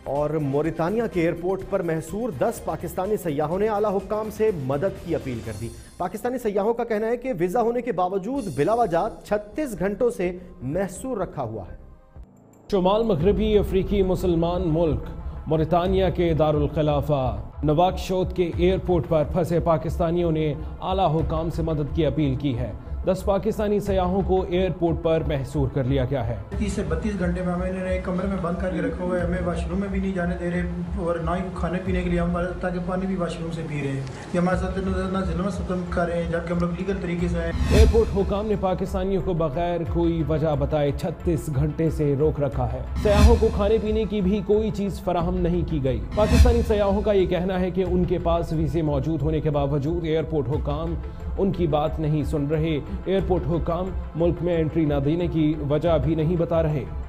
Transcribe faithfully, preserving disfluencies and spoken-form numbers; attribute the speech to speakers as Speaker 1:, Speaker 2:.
Speaker 1: और मोरितानिया के एयरपोर्ट पर महसूर दस पाकिस्तानी सयाहों ने आला हुक्काम से मदद की अपील कर दी। पाकिस्तानी सयाहों का कहना है कि वीजा होने के बावजूद बिलावजह छत्तीस घंटों से महसूर रखा हुआ है।
Speaker 2: शुमाल मगरबी अफ्रीकी मुसलमान मुल्क मोरितानिया के दारुल खिलाफा नवाकशोत के एयरपोर्ट पर फंसे पाकिस्तानियों ने आला हुक्काम से मदद की अपील की है। दस पाकिस्तानी सयाहों को एयरपोर्ट पर महसूर कर लिया गया है।
Speaker 3: तीस से बत्तीस घंटे में हमें इन्होंने एक कमरे में बंद करके रखा हुआ है। हमें वाशरूम में भी नहीं जाने दे रहे और ना ही खाने पीने के लिए हम ताकि पानी भी वाशरूम से पी रहे हैं। ये हमारे साथ ना जिलों में कर रहे हैं जबकि हम लोग लीगल तरीके से हैं।
Speaker 2: एयरपोर्ट हुकाम ने पाकिस्तानियों को बगैर कोई वजह बताए छत्तीस घंटे से रोक रखा है। सयाहों को खाने पीने की भी कोई चीज फराहम नहीं की गई। पाकिस्तानी सयाहों का ये कहना है कि उनके पास वीजे मौजूद होने के बावजूद एयरपोर्ट हुकाम उनकी बात नहीं सुन रहे। एयरपोर्ट हुकाम मुल्क में एंट्री न देने की वजह भी नहीं बता रहे।